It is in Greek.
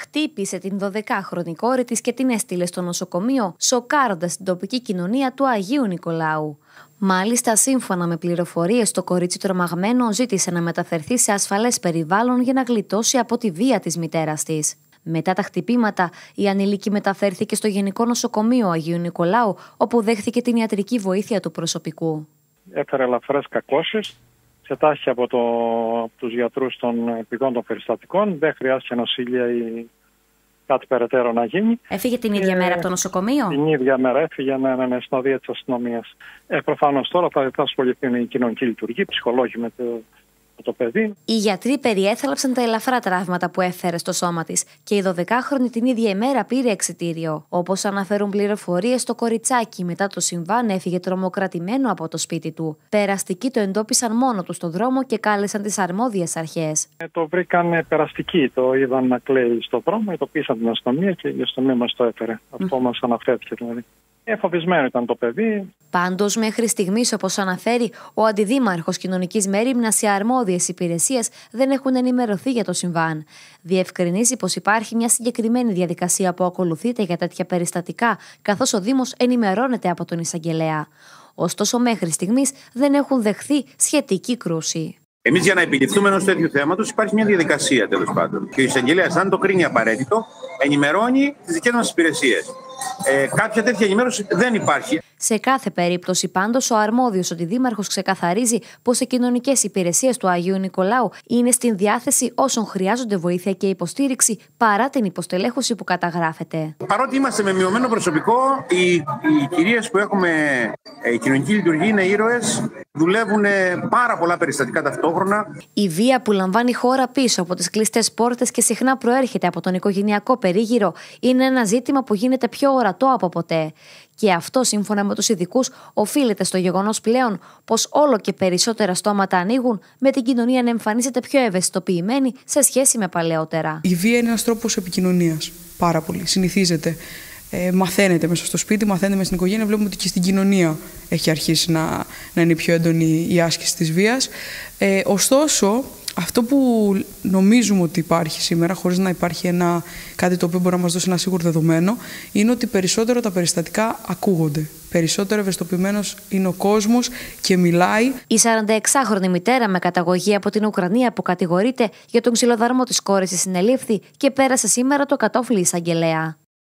χτύπησε την 12χρονη κόρη της και την έστειλε στο νοσοκομείο, σοκάροντας την τοπική κοινωνία του Αγίου Νικολάου. Μάλιστα, σύμφωνα με πληροφορίες, το κορίτσι τρομαγμένο ζήτησε να μεταφερθεί σε ασφαλές περιβάλλον για να γλιτώσει από τη βία της μητέρας της. Μετά τα χτυπήματα, η ανήλικη μεταφέρθηκε στο Γενικό Νοσοκομείο Αγίου Νικολάου, όπου δέχθηκε την ιατρική βοήθεια του προσωπικού. Έφερε ελαφρές κακώσεις, εξετάστηκε από τους γιατρούς των επικών των περιστατικών, δεν χρειάστηκε νοσήλια ή κάτι περαιτέρω να γίνει. Έφυγε την ίδια μέρα από το νοσοκομείο? Την ίδια μέρα έφυγε με συνοδεία της αστυνομίας. Προφανώς τώρα θα ασχοληθούν οι κοινωνικοί λειτουργοί, ψυχολόγοι με το παιδί. Οι γιατροί περιέθαλψαν τα ελαφρά τραύματα που έφερε στο σώμα της και η 12χρονη την ίδια ημέρα πήρε εξιτήριο. Όπως αναφέρουν πληροφορίες, το κοριτσάκι μετά το συμβάν έφυγε τρομοκρατημένο από το σπίτι του. Περαστικοί το εντόπισαν μόνο του στο δρόμο και κάλεσαν τις αρμόδιες αρχές. Το βρήκαν περαστικοί, το είδαν να κλαίει στο δρόμο, ειδοποίησαν την αστυνομία και η αστυνομία μας το έφερε. Αυτό μας αναφέρθηκε δηλαδή. Φοβισμένο ήταν το παιδί. Πάντως, μέχρι στιγμής, όπως αναφέρει ο αντιδήμαρχος κοινωνικής μέριμνας, οι αρμόδιες υπηρεσίες δεν έχουν ενημερωθεί για το συμβάν. Διευκρινίζει πως υπάρχει μια συγκεκριμένη διαδικασία που ακολουθείται για τέτοια περιστατικά, καθώς ο Δήμος ενημερώνεται από τον εισαγγελέα. Ωστόσο, μέχρι στιγμής δεν έχουν δεχθεί σχετική κρούση. Εμείς για να επιληφθούμε ενός τέτοιου θέματος υπάρχει μια διαδικασία τέλος πάντων. Και ο εισαγγελέας, αν το κρίνει απαραίτητο, ενημερώνει τις δικές μας υπηρεσίες. Κάποια τέτοια ενημέρωση δεν υπάρχει. Σε κάθε περίπτωση, πάντως, ο αρμόδιος αντιδήμαρχος ξεκαθαρίζει πως οι κοινωνικές υπηρεσίες του Αγίου Νικολάου είναι στην διάθεση όσων χρειάζονται βοήθεια και υποστήριξη παρά την υποστελέχωση που καταγράφεται. Παρότι είμαστε με μειωμένο προσωπικό, οι κυρίες που έχουμε, οι κοινωνικοί λειτουργοί είναι ήρωες, δουλεύουν πάρα πολλά περιστατικά ταυτόχρονα. Η βία που λαμβάνει η χώρα πίσω από τις κλειστές πόρτες και συχνά προέρχεται από τον οικογενειακό περίγυρο είναι ένα ζήτημα που γίνεται πιο ορατό από ποτέ. Και αυτό, σύμφωνα με τους ειδικούς, οφείλεται στο γεγονός πλέον πως όλο και περισσότερα στόματα ανοίγουν, με την κοινωνία να εμφανίζεται πιο ευαισθητοποιημένη σε σχέση με παλαιότερα. Η βία είναι ένας τρόπος επικοινωνίας. Πάρα πολύ. Συνηθίζεται. Μαθαίνεται μέσα στο σπίτι, μαθαίνεται μέσα στην οικογένεια. Βλέπουμε ότι και στην κοινωνία έχει αρχίσει να είναι πιο έντονη η άσκηση της βίας. Ωστόσο, αυτό που νομίζουμε ότι υπάρχει σήμερα, χωρίς να υπάρχει κάτι το οποίο μπορεί να μας δώσει ένα σίγουρο δεδομένο, είναι ότι περισσότερο τα περιστατικά ακούγονται. Περισσότερο ευαισθητοποιημένος είναι ο κόσμος και μιλάει. Η 46χρονη μητέρα με καταγωγή από την Ουκρανία που κατηγορείται για τον ξυλοδαρμό της κόρης της συνελήφθη και πέρασε σήμερα το κατόφλι εισαγγελέα.